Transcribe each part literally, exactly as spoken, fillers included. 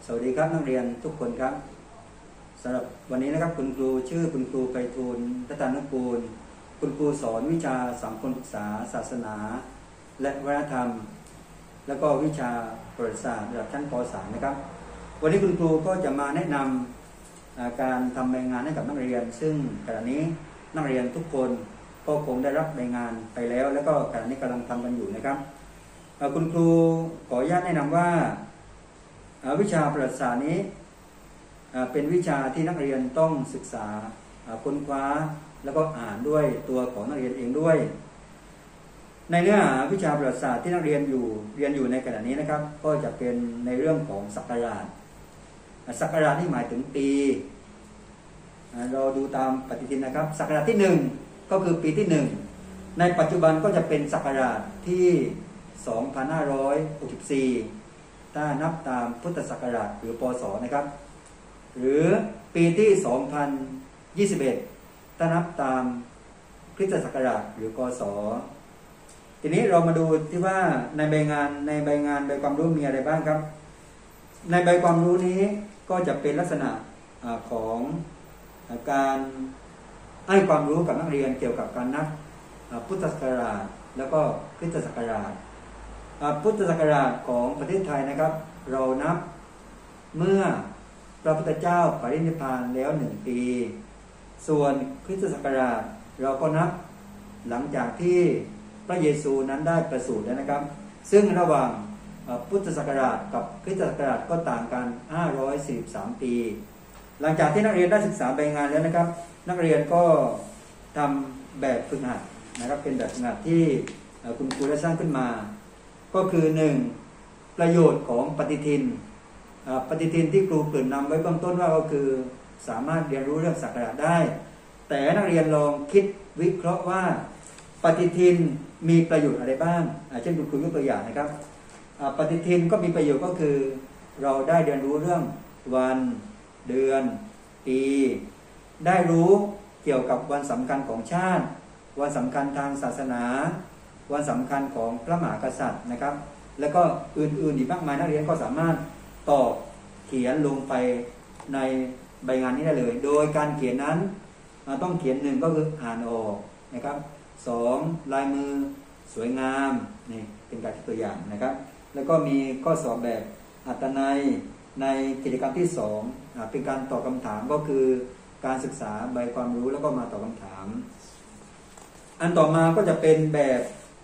สวัสดีครับนักเรียนทุกคนครับสำหรับวันนี้นะครับคุณครูชื่อคุณครูไพฑูรย์รัตนกูลคุณครูสอนวิชาสังคมศึกษาศาสนาและวัฒนธรรมแล้วก็วิชาประวัติศาสตร์ระดับชั้นป .สาม นะครับวันนี้คุณครูก็จะมาแนะนำการทำใบงานให้กับนักเรียนซึ่งขณะนี้นักเรียนทุกคนก็คงได้รับใบงานไปแล้วแล้วก็ขณะนี้กำลังทำกันอยู่นะครับคุณครูขออนุญาตแนะนำว่าวิชาประวัติศาสตร์นี้เป็นวิชาที่นักเรียนต้องศึกษาค้นคว้าแล้วก็อ่านด้วยตัวของนักเรียนเองด้วยในเนื้อหาวิชาประวัติศาสตร์ที่นักเรียนอยู่เรียนอยู่ในขณะนี้นะครับก็จะเป็นในเรื่องของศักราชศักราชที่หมายถึงปีเราดูตามปฏิทินนะครับศักราชที่หนึ่งก็คือปีที่หนึ่งในปัจจุบันก็จะเป็นศักราชที่สองพันห้าร้อยหกสิบสี่ถ้านับตามพุทธศักราชหรือปศนะครับหรือปีที่สองพันยี่สิบเอ็ดถ้านับตามคริสตศักราชหรือกศทีนี้เรามาดูที่ว่าในใบงานในใบงานใบความรู้มีอะไรบ้างครับในใบความรู้นี้ก็จะเป็นลักษณะของการให้ความรู้กับนักเรียนเกี่ยวกับการนับพุทธศักราชแล้วก็คริสตศักราชพุทธศักราชของประเทศไทยนะครับเรานับเมื่อพระพุทธเจ้าปรินิพพานแล้วหนึ่งปีส่วนคริสตศักราชเราก็นับหลังจากที่พระเยซูนั้นได้ประสูติแล้วนะครับซึ่งระหว่างพุทธศักราชกับคริสตศักราชก็ต่างกันห้าร้อยสี่สิบสามปีหลังจากที่นักเรียนได้ศึกษาใบงานแล้วนะครับนักเรียนก็ทำแบบฝึกหัดนะครับเป็นแบบฝึกหัดที่คุณครูได้สร้างขึ้นมาก็คือหนึ่งประโยชน์ของปฏิทินปฏิทินที่ครูเกริ่นนำไว้เบื้องต้นว่าก็คือสามารถเรียนรู้เรื่องศักราชได้แต่นักเรียนลองคิดวิเคราะห์ว่าปฏิทินมีประโยชน์อะไรบ้างเช่นคุณครูยกตัวอย่างนะครับปฏิทินก็มีประโยชน์ก็คือเราได้เรียนรู้เรื่องวันเดือนปีได้รู้เกี่ยวกับวันสำคัญของชาติวันสำคัญทางศาสนาวันสำคัญของพระมหากษัตริย์นะครับแล้วก็อื่นๆอีกมากมายนักเรียนก็สามารถตอบเขียนลงไปในใบงานนี้ได้เลยโดยการเขียนนั้นต้องเขียนหนึ่งก็คืออ่านออกนะครับสองลายมือสวยงามนี่เป็นการตัวอย่างนะครับแล้วก็มีข้อสอบแบบอัตนัยในกิจกรรมที่สองเป็นการตอบคำถามก็คือการศึกษาใบความรู้แล้วก็มาตอบคำถามอันต่อมาก็จะเป็นแบบ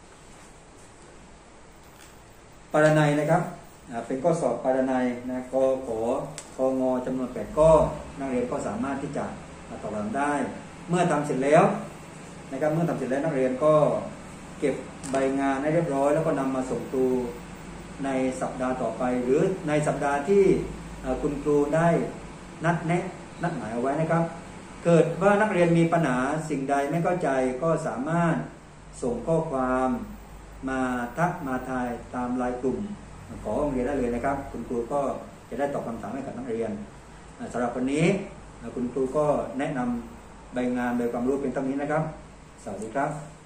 ปรนัยนะครับเป็นข้อสอบปรนัยนะกขกงจำนวนแปดข้อนักเรียนก็สามารถที่จะตอบคำถามได้เมื่อทำเสร็จแล้วนะครับเมื่อทำเสร็จแล้วนักเรียนก็เก็บใบงานให้เรียบร้อยแล้วก็นำมาส่งครูในสัปดาห์ต่อไปหรือในสัปดาห์ที่คุณครูได้นัดแนะนัดหมายเอาไว้นะครับเกิดว่านักเรียนมีปัญหาสิ่งใดไม่เข้าใจก็สามารถส่งข้อความมาทักมาทายตามไลน์กลุ่มของโรงเรียนได้เลยนะครับคุณครูก็จะได้ตอบคำถามให้กับนักเรียนสำหรับวันนี้คุณครูก็แนะนำใบงานใบความรู้เป็นเท่านี้นะครับสวัสดีครับ